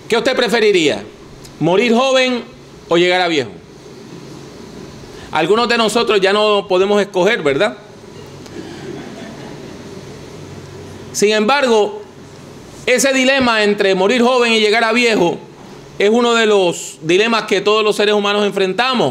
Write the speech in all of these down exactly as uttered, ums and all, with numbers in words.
¿Qué usted preferiría? ¿Morir joven o llegar a viejo? Algunos de nosotros ya no podemos escoger, ¿verdad? Sin embargo, ese dilema entre morir joven y llegar a viejo es uno de los dilemas que todos los seres humanos enfrentamos.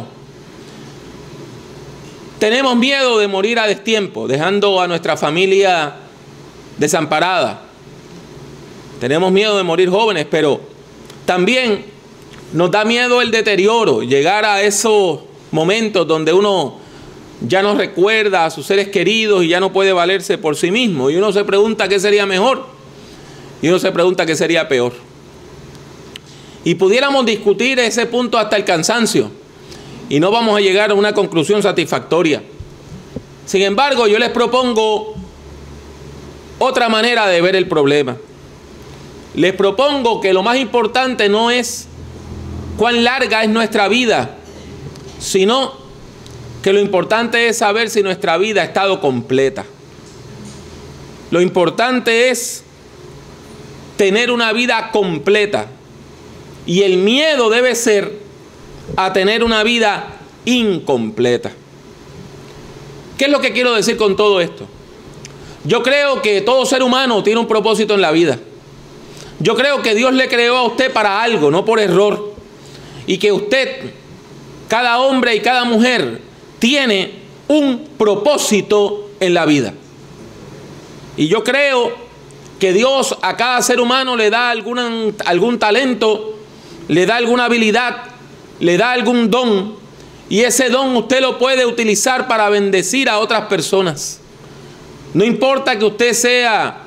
Tenemos miedo de morir a destiempo, dejando a nuestra familia desamparada. Tenemos miedo de morir jóvenes, pero también nos da miedo el deterioro, llegar a esos momentos donde uno ya no recuerda a sus seres queridos y ya no puede valerse por sí mismo. Y uno se pregunta qué sería mejor y uno se pregunta qué sería peor. Y pudiéramos discutir ese punto hasta el cansancio y no vamos a llegar a una conclusión satisfactoria. Sin embargo, yo les propongo otra manera de ver el problema. Les propongo que lo más importante no es cuán larga es nuestra vida, sino que lo importante es saber si nuestra vida ha estado completa. Lo importante es tener una vida completa. Y el miedo debe ser a tener una vida incompleta. ¿Qué es lo que quiero decir con todo esto? Yo creo que todo ser humano tiene un propósito en la vida. Yo creo que Dios le creó a usted para algo, no por error. Y que usted, cada hombre y cada mujer, tiene un propósito en la vida. Y yo creo que Dios a cada ser humano le da algún, algún talento, le da alguna habilidad, le da algún don, y ese don usted lo puede utilizar para bendecir a otras personas. No importa que usted sea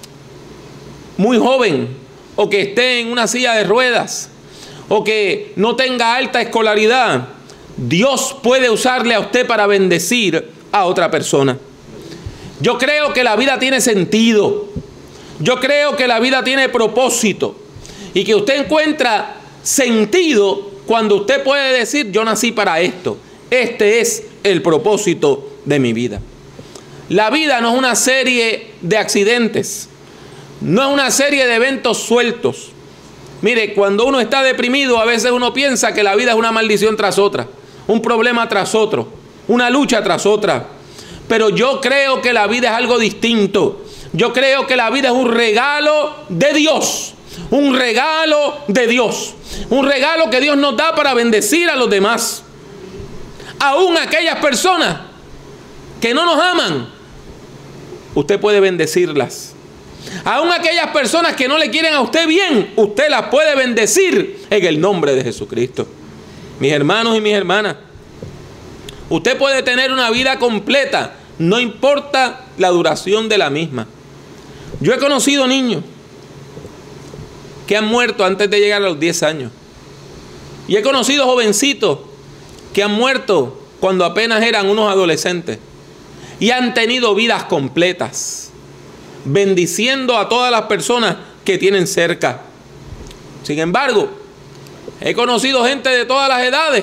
muy joven, o que esté en una silla de ruedas, o que no tenga alta escolaridad, Dios puede usarle a usted para bendecir a otra persona. Yo creo que la vida tiene sentido. Yo creo que la vida tiene propósito. Y que usted encuentra sentido cuando usted puede decir: yo nací para esto. Este es el propósito de mi vida. La vida no es una serie de accidentes. No es una serie de eventos sueltos. Mire, cuando uno está deprimido, a veces uno piensa que la vida es una maldición tras otra, un problema tras otro, una lucha tras otra. Pero yo creo que la vida es algo distinto. Yo creo que la vida es un regalo de Dios. Un regalo de Dios. Un regalo que Dios nos da para bendecir a los demás. Aún aquellas personas que no nos aman, usted puede bendecirlas. Aún aquellas personas que no le quieren a usted bien, usted las puede bendecir en el nombre de Jesucristo. Mis hermanos y mis hermanas, usted puede tener una vida completa, no importa la duración de la misma. Yo he conocido niños que han muerto antes de llegar a los diez años. Y he conocido jovencitos que han muerto cuando apenas eran unos adolescentes. Y han tenido vidas completas, bendiciendo a todas las personas que tienen cerca. Sin embargo, he conocido gente de todas las edades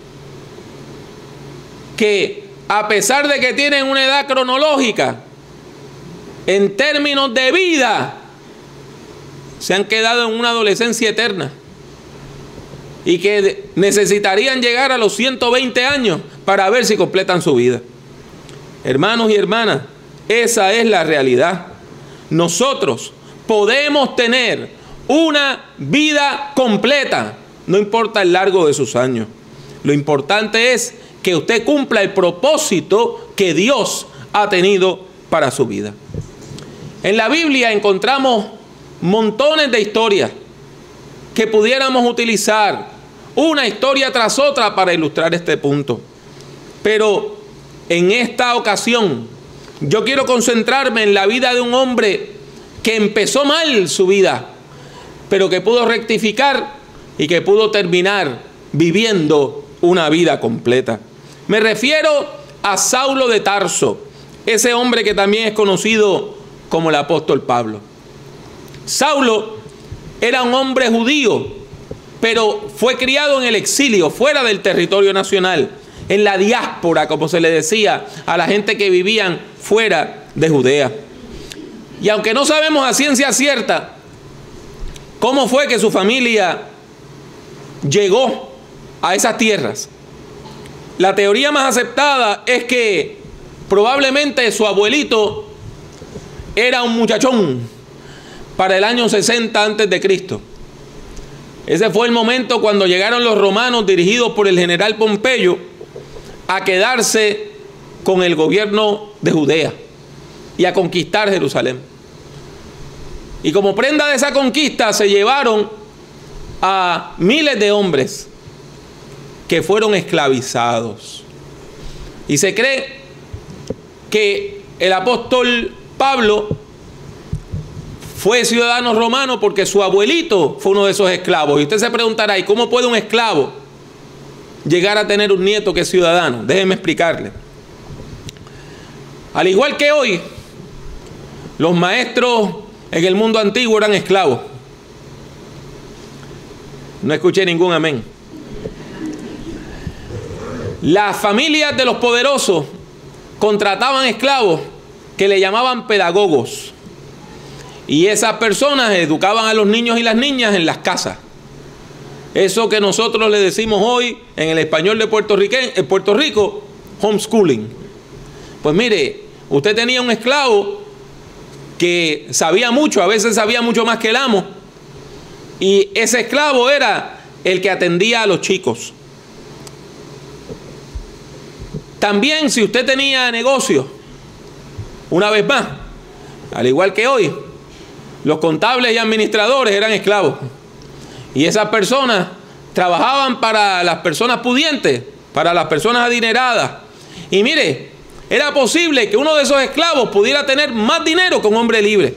que, a pesar de que tienen una edad cronológica, en términos de vida, se han quedado en una adolescencia eterna y que necesitarían llegar a los ciento veinte años para ver si completan su vida. Hermanos y hermanas, esa es la realidad. Nosotros podemos tener una vida completa, no importa el largo de sus años. Lo importante es que usted cumpla el propósito que Dios ha tenido para su vida. En la Biblia encontramos montones de historias que pudiéramos utilizar una historia tras otra para ilustrar este punto. Pero en esta ocasión yo quiero concentrarme en la vida de un hombre que empezó mal su vida, pero que pudo rectificar y que pudo terminar viviendo una vida completa. Me refiero a Saulo de Tarso, ese hombre que también es conocido como el apóstol Pablo. Saulo era un hombre judío, pero fue criado en el exilio, fuera del territorio nacional, en la diáspora, como se le decía a la gente que vivían fuera de Judea. Y aunque no sabemos a ciencia cierta ¿Cómo fue que su familia llegó a esas tierras? La teoría más aceptada es que probablemente su abuelito era un muchachón para el año sesenta antes de Cristo. Ese fue el momento cuando llegaron los romanos dirigidos por el general Pompeyo a quedarse con el gobierno de Judea y a conquistar Jerusalén. Y como prenda de esa conquista se llevaron a miles de hombres que fueron esclavizados. Y se cree que el apóstol Pablo fue ciudadano romano porque su abuelito fue uno de esos esclavos. Y usted se preguntará, ¿y cómo puede un esclavo llegar a tener un nieto que es ciudadano? Déjeme explicarle. Al igual que hoy, los maestros en el mundo antiguo eran esclavos. No escuché ningún amén. Las familias de los poderosos contrataban esclavos que le llamaban pedagogos. Y esas personas educaban a los niños y las niñas en las casas. Eso que nosotros le decimos hoy en el español de Puerto Rico, en Puerto Rico, homeschooling. Pues mire, usted tenía un esclavo que sabía mucho, a veces sabía mucho más que el amo. Y ese esclavo era el que atendía a los chicos. También si usted tenía negocio, una vez más, al igual que hoy, los contables y administradores eran esclavos. Y esas personas trabajaban para las personas pudientes, para las personas adineradas. Y mire, era posible que uno de esos esclavos pudiera tener más dinero que un hombre libre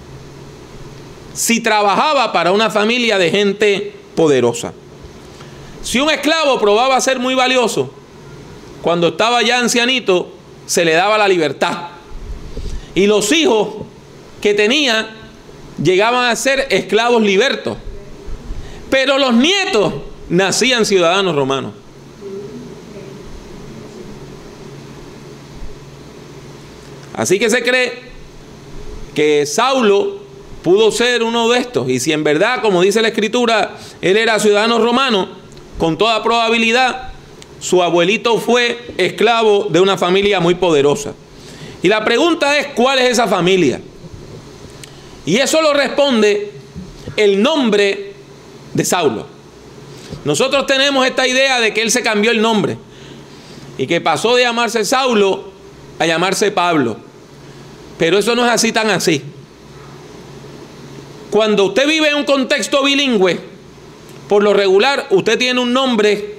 si trabajaba para una familia de gente poderosa. Si un esclavo probaba ser muy valioso, cuando estaba ya ancianito, se le daba la libertad. Y los hijos que tenía llegaban a ser esclavos libertos. Pero los nietos nacían ciudadanos romanos. Así que se cree que Saulo pudo ser uno de estos. Y si en verdad, como dice la Escritura, él era ciudadano romano, con toda probabilidad, su abuelito fue esclavo de una familia muy poderosa. Y la pregunta es, ¿cuál es esa familia? Y eso lo responde el nombre de Saulo. Nosotros tenemos esta idea de que él se cambió el nombre y que pasó de llamarse Saulo a llamarse Pablo. Pero eso no es así tan así. Cuando usted vive en un contexto bilingüe, por lo regular usted tiene un nombre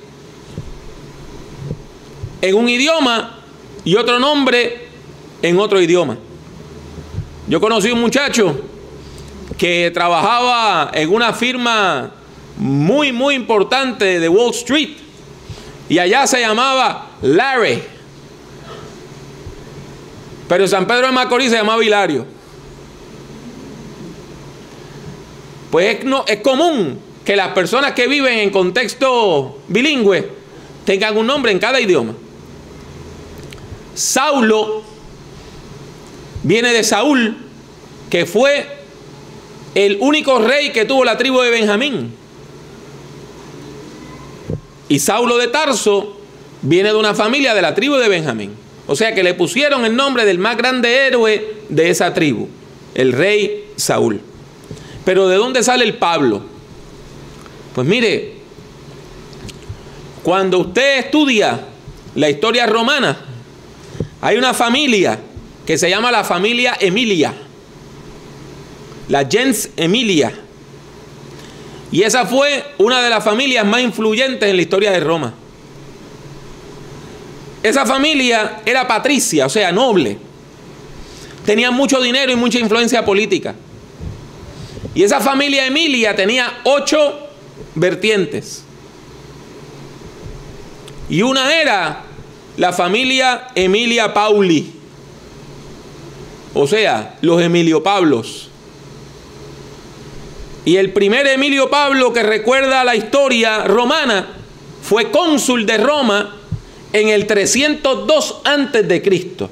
en un idioma y otro nombre en otro idioma. Yo conocí un muchacho que trabajaba en una firma muy, muy importante de Wall Street y allá se llamaba Larry, pero en San Pedro de Macorís se llamaba Hilario. Pues es, no, es común que las personas que viven en contexto bilingüe tengan un nombre en cada idioma. Saulo viene de Saúl, que fue el único rey que tuvo la tribu de Benjamín. Y Saulo de Tarso viene de una familia de la tribu de Benjamín. O sea que le pusieron el nombre del más grande héroe de esa tribu, el rey Saúl. Pero ¿de dónde sale el Pablo? Pues mire, cuando usted estudia la historia romana, hay una familia que se llama la familia Emilia, la gens Emilia. Y esa fue una de las familias más influyentes en la historia de Roma. Esa familia era patricia, o sea, noble. Tenía mucho dinero y mucha influencia política. Y esa familia Emilia tenía ocho vertientes. Y una era la familia Emilia Pauli, o sea, los Emilio Pablos. Y el primer Emilio Pablo que recuerda la historia romana fue cónsul de Roma en el trescientos dos antes de Cristo.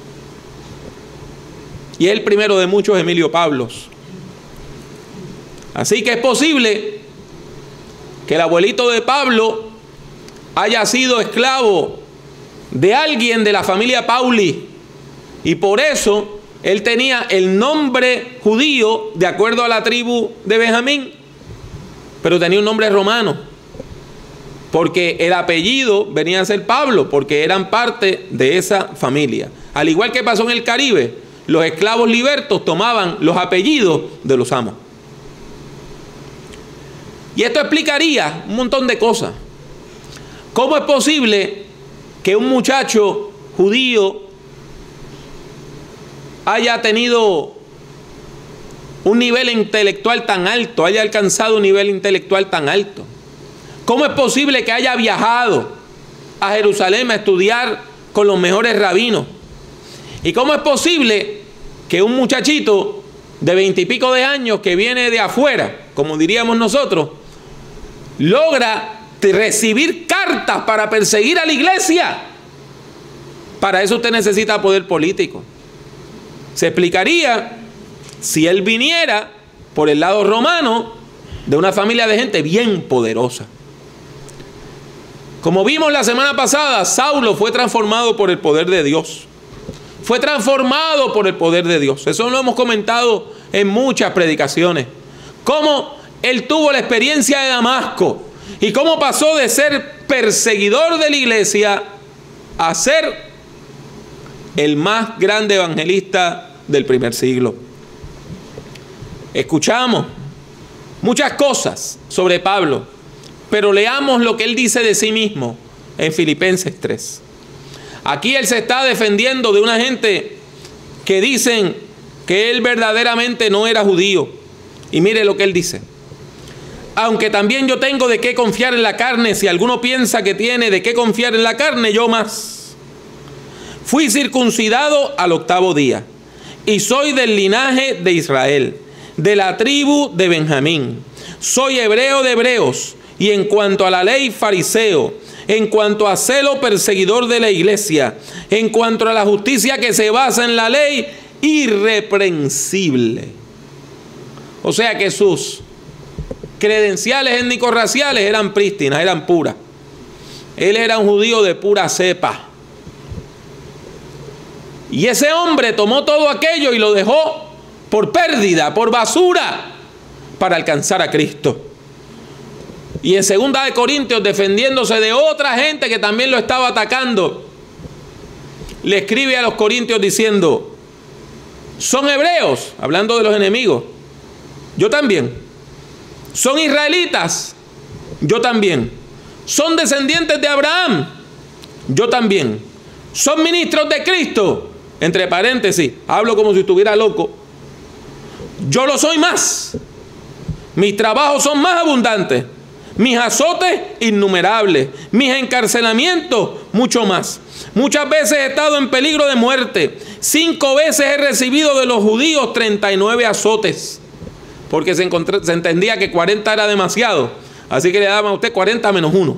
Y es el primero de muchos Emilio Pablos. Así que es posible que el abuelito de Pablo haya sido esclavo de alguien de la familia Pauli, y por eso él tenía el nombre judío de acuerdo a la tribu de Benjamín, pero tenía un nombre romano, porque el apellido venía a ser Pablo, porque eran parte de esa familia. Al igual que pasó en el Caribe, los esclavos libertos tomaban los apellidos de los amos. Y esto explicaría un montón de cosas. ¿Cómo es posible que un muchacho judío haya tenido un nivel intelectual tan alto, haya alcanzado un nivel intelectual tan alto? ¿Cómo es posible que haya viajado a Jerusalén a estudiar con los mejores rabinos? ¿Y cómo es posible que un muchachito de veintipico de años que viene de afuera, como diríamos nosotros, logra recibir cartas para perseguir a la iglesia? Para eso usted necesita poder político. Se explicaría si él viniera por el lado romano de una familia de gente bien poderosa. Como vimos la semana pasada, Saulo fue transformado por el poder de Dios. Fue transformado por el poder de Dios. Eso lo hemos comentado en muchas predicaciones. Cómo él tuvo la experiencia de Damasco y cómo pasó de ser perseguidor de la iglesia a ser el más grande evangelista del primer siglo. Escuchamos muchas cosas sobre Pablo, pero leamos lo que él dice de sí mismo en Filipenses tres. Aquí él se está defendiendo de una gente que dicen que él verdaderamente no era judío. Y mire lo que él dice: aunque también yo tengo de qué confiar en la carne, si alguno piensa que tiene de qué confiar en la carne, yo más. Fui circuncidado al octavo día, y soy del linaje de Israel, de la tribu de Benjamín. Soy hebreo de hebreos, y en cuanto a la ley, fariseo. En cuanto a celo, perseguidor de la iglesia. En cuanto a la justicia que se basa en la ley, irreprensible. O sea que sus credenciales étnico-raciales eran prístinas, eran puras. Él era un judío de pura cepa. Y ese hombre tomó todo aquello y lo dejó por pérdida, por basura, para alcanzar a Cristo. Y en segunda de Corintios, defendiéndose de otra gente que también lo estaba atacando, le escribe a los corintios diciendo: son hebreos, hablando de los enemigos, yo también. Son israelitas, yo también. Son descendientes de Abraham, yo también. Son ministros de Cristo, entre paréntesis, hablo como si estuviera loco, yo lo soy más. Mis trabajos son más abundantes, mis azotes innumerables, mis encarcelamientos mucho más. Muchas veces he estado en peligro de muerte. Cinco veces he recibido de los judíos treinta y nueve azotes, porque se, se entendía que cuarenta era demasiado, así que le daban a usted cuarenta menos uno.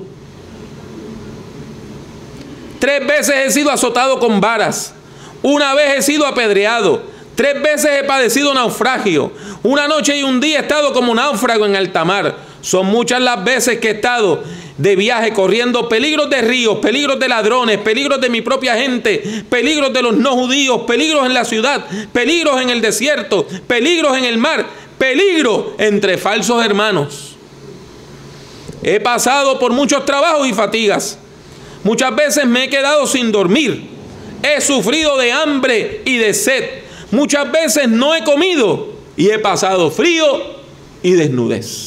Tres veces he sido azotado con varas. Una vez he sido apedreado. Tres veces he padecido naufragio. Una noche y un día he estado como náufrago en alta mar. Son muchas las veces que he estado de viaje corriendo peligros de ríos, peligros de ladrones, peligros de mi propia gente, peligros de los no judíos, peligros en la ciudad, peligros en el desierto, peligros en el mar, peligros entre falsos hermanos. He pasado por muchos trabajos y fatigas. Muchas veces me he quedado sin dormir. He sufrido de hambre y de sed. Muchas veces no he comido y he pasado frío y desnudez.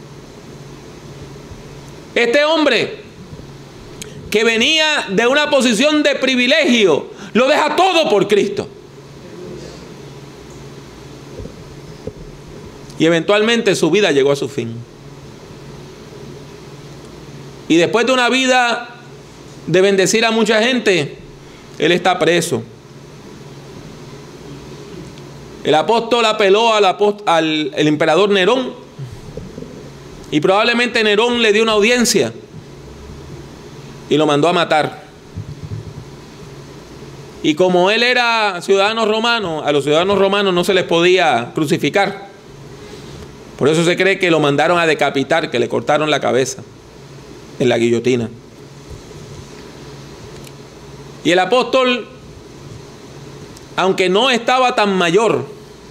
Este hombre que venía de una posición de privilegio, lo deja todo por Cristo. Y eventualmente su vida llegó a su fin. Y después de una vida de bendecir a mucha gente, él está preso. El apóstol apeló al, apóstol, al el emperador Nerón, y probablemente Nerón le dio una audiencia y lo mandó a matar. Y como él era ciudadano romano, a los ciudadanos romanos no se les podía crucificar. Por eso se cree que lo mandaron a decapitar, que le cortaron la cabeza en la guillotina. Y el apóstol, aunque no estaba tan mayor,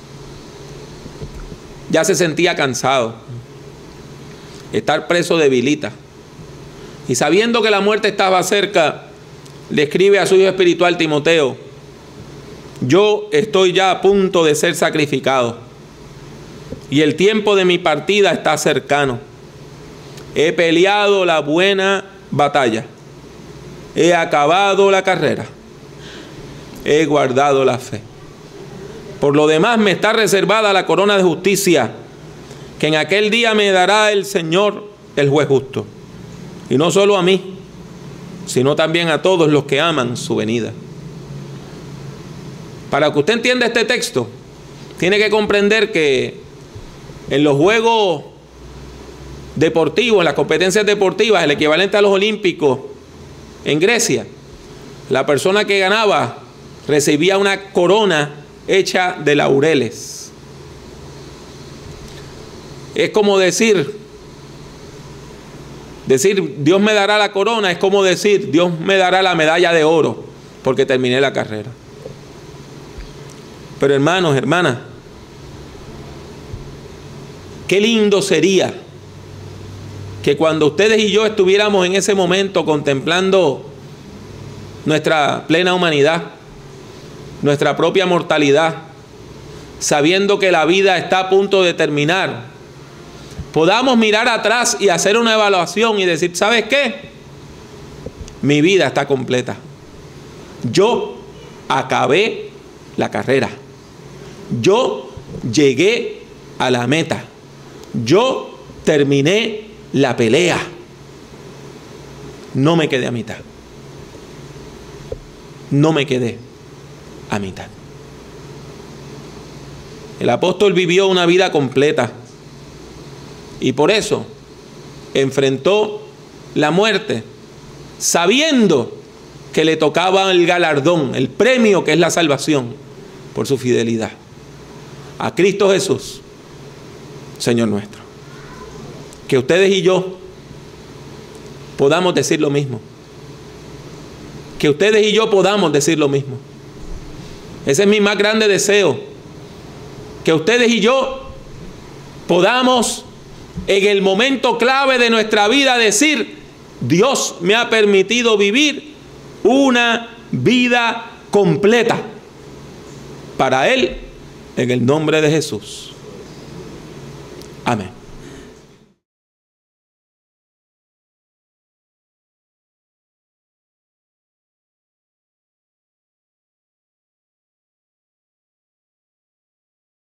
ya se sentía cansado. Estar preso debilita. Y sabiendo que la muerte estaba cerca, le escribe a su hijo espiritual Timoteo: yo estoy ya a punto de ser sacrificado y el tiempo de mi partida está cercano. He peleado la buena batalla, he acabado la carrera, he guardado la fe. Por lo demás me está reservada la corona de justicia, que en aquel día me dará el Señor, el juez justo. Y no solo a mí, sino también a todos los que aman su venida. Para que usted entienda este texto, tiene que comprender que en los juegos deportivos, en las competencias deportivas, el equivalente a los olímpicos en Grecia, la persona que ganaba recibía una corona hecha de laureles. Es como decir, decir Dios me dará la corona, es como decir Dios me dará la medalla de oro porque terminé la carrera. Pero hermanos, hermanas, qué lindo sería que cuando ustedes y yo estuviéramos en ese momento contemplando nuestra plena humanidad, nuestra propia mortalidad, sabiendo que la vida está a punto de terminar, podamos mirar atrás y hacer una evaluación y decir, ¿sabes qué? Mi vida está completa. Yo acabé la carrera. Yo llegué a la meta. Yo terminé la pelea. No me quedé a mitad. No me quedé a mitad. El apóstol vivió una vida completa y por eso enfrentó la muerte sabiendo que le tocaba el galardón, el premio que es la salvación por su fidelidad a Cristo Jesús, Señor nuestro. Que ustedes y yo podamos decir lo mismo. Que ustedes y yo podamos decir lo mismo. Ese es mi más grande deseo. Que ustedes y yo podamos en el momento clave de nuestra vida decir, Dios me ha permitido vivir una vida completa para Él, en el nombre de Jesús. Amén.